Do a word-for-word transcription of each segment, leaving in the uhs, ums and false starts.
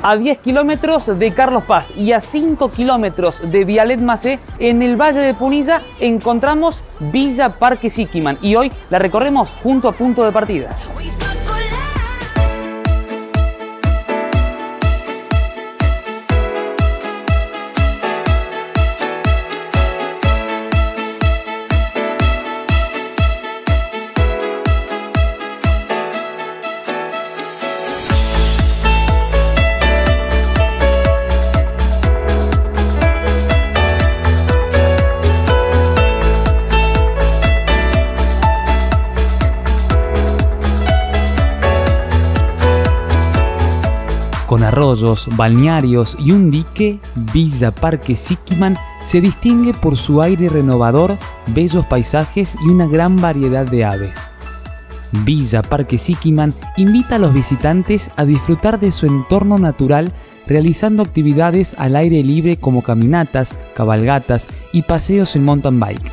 A diez kilómetros de Carlos Paz y a cinco kilómetros de Vialet Macé, en el Valle de Punilla, encontramos Villa Parque Siquiman y hoy la recorremos punto a punto de partida. Con arroyos, balnearios y un dique, Villa Parque Siquiman se distingue por su aire renovador, bellos paisajes y una gran variedad de aves. Villa Parque Siquiman invita a los visitantes a disfrutar de su entorno natural realizando actividades al aire libre como caminatas, cabalgatas y paseos en mountain bike.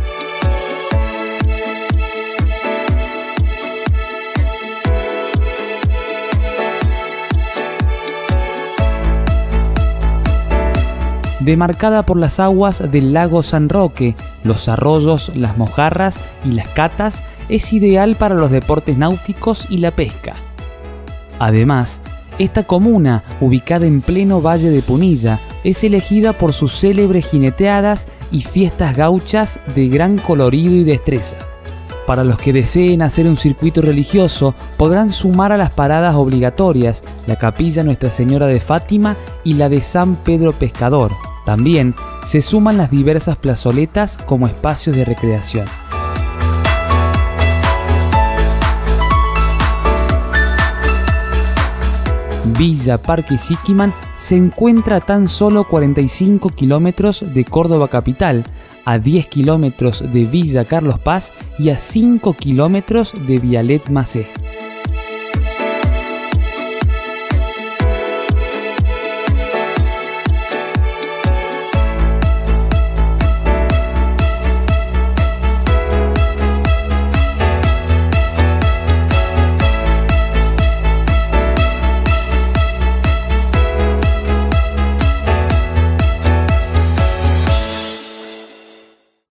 Demarcada por las aguas del lago San Roque, los arroyos, las mojarras y las catas, es ideal para los deportes náuticos y la pesca. Además, esta comuna, ubicada en pleno Valle de Punilla, es elegida por sus célebres jineteadas y fiestas gauchas de gran colorido y destreza. Para los que deseen hacer un circuito religioso, podrán sumar a las paradas obligatorias la Capilla Nuestra Señora de Fátima y la de San Pedro Pescador. También se suman las diversas plazoletas como espacios de recreación. Villa Parque Siquiman se encuentra a tan solo cuarenta y cinco kilómetros de Córdoba capital, a diez kilómetros de Villa Carlos Paz y a cinco kilómetros de Vialet Macé.